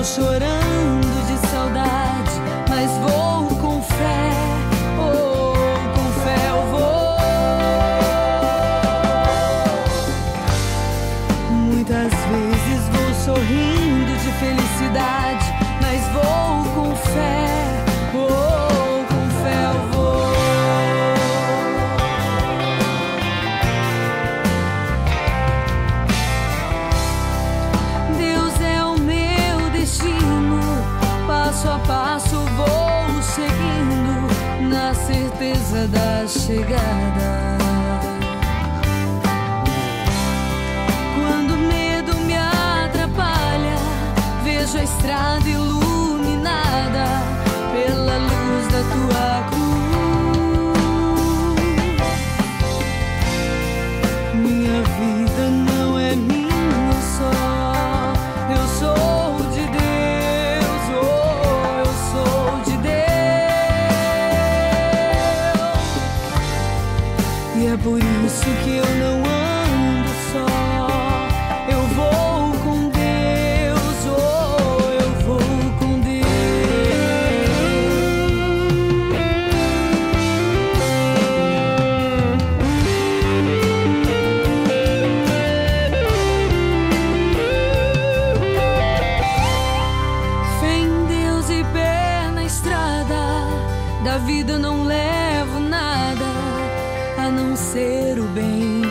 Estou chorando de saudade, mas vou com fé. Oh, com fé eu vou. Muitas vezes vou sorrindo de felicidade, mas vou com fé. Oh, com fé eu vou. Deus é o meu destino, passo a passo vou seguindo, na certeza da chegada. Quando o medo me atrapalha, vejo a estrada iluminada pela luz da tua cruz. Minha vida não é minha só, eu sou de Deus, oh, eu sou de Deus. E é por isso que eu não ando só, eu vou com Deus, oh, eu vou com Deus. Fé em Deus e pé na estrada, da vida eu não levo nada a não ser o bem.